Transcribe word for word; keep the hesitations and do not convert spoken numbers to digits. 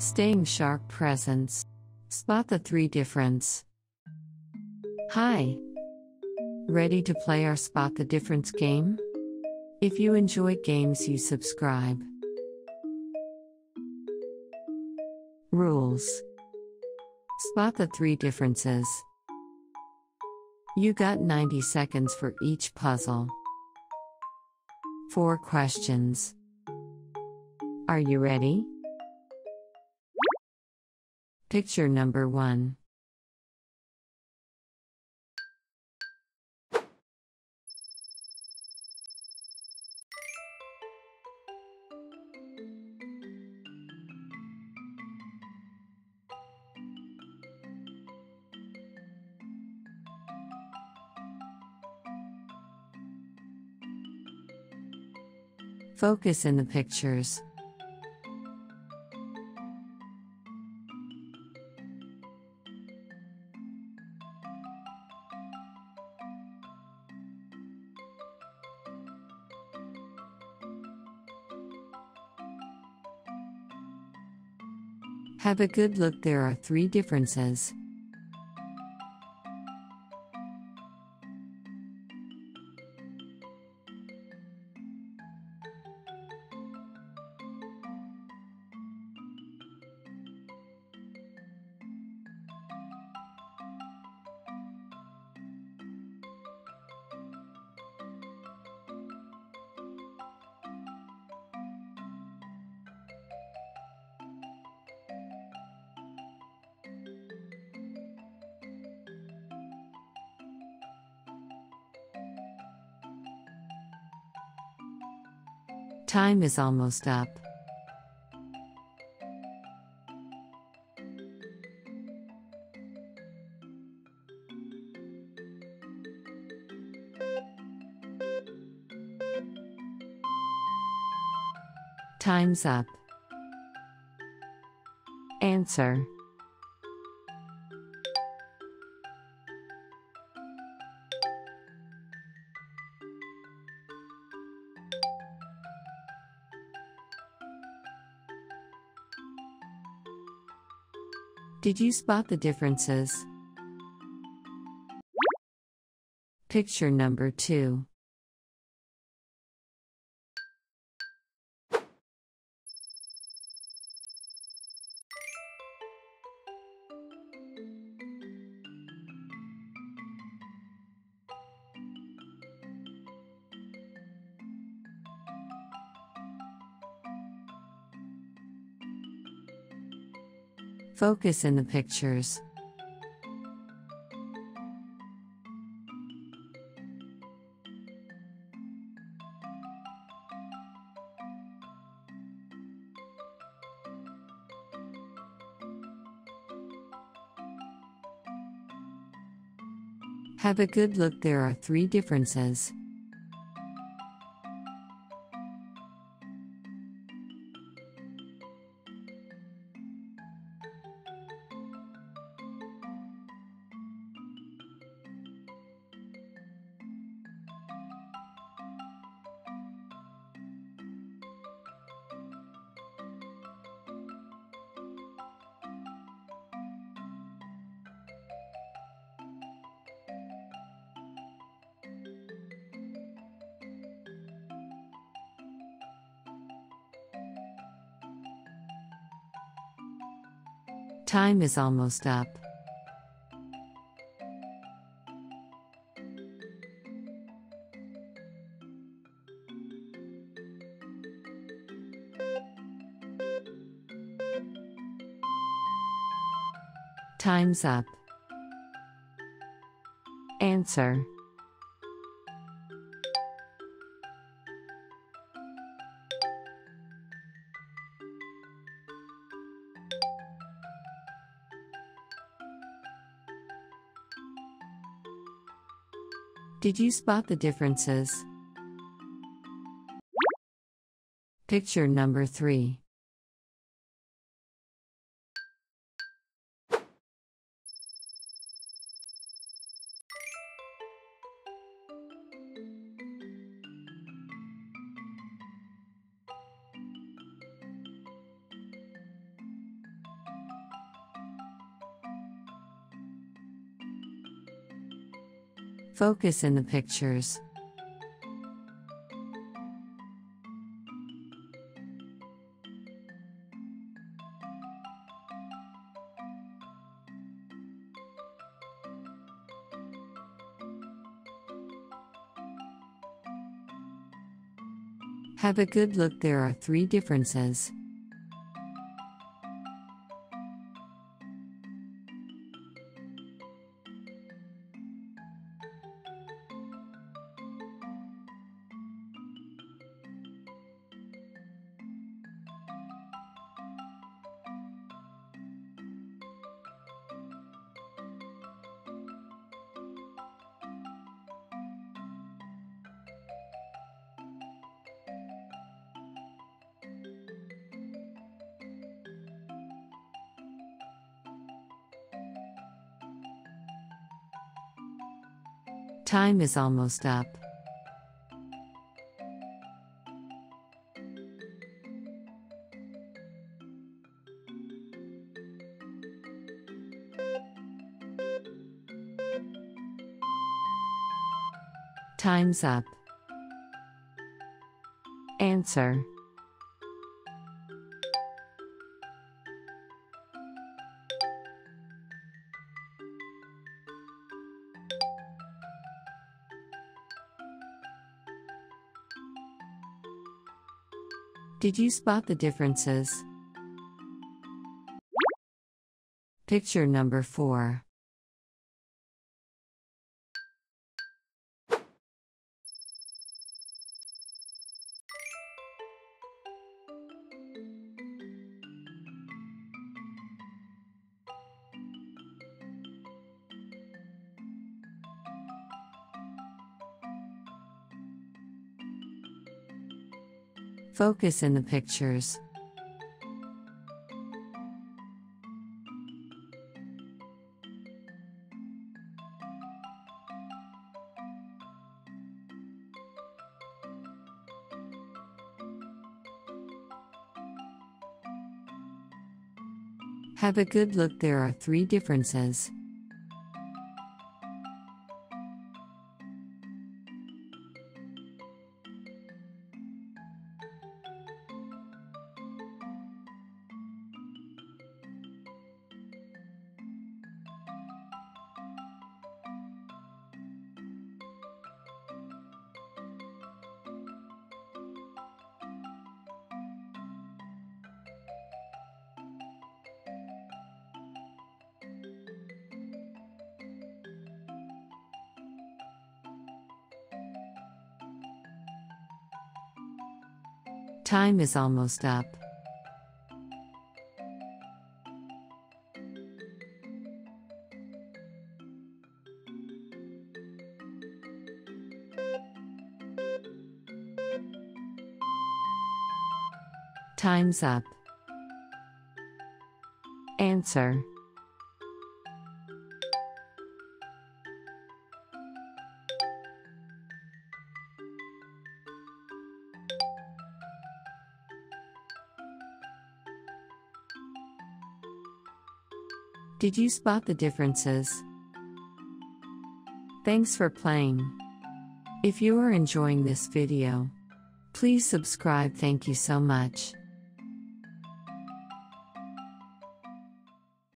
Staying sharp presence. Spot the three difference. Hi. Ready to play our Spot the Difference game? If you enjoy games, you subscribe. Rules. Spot the three differences. You got ninety seconds for each puzzle. Four questions. Are you ready? Picture number one. Focus in the pictures. Have a good look. There are three differences. Time is almost up. Time's up. Answer. Did you spot the differences? Picture number two. Focus in the pictures. Have a good look. There are three differences. Time is almost up. Time's up. Answer. Did you spot the differences? Picture number three. Focus in the pictures. Have a good look. There are three differences. Time is almost up. Time's up. Answer. Did you spot the differences? Picture number four. Focus in the pictures. Have a good look. There are three differences. Time is almost up. Time's up. Answer. Did you spot the differences? Thanks for playing. If you are enjoying this video, please subscribe. Thank you so much.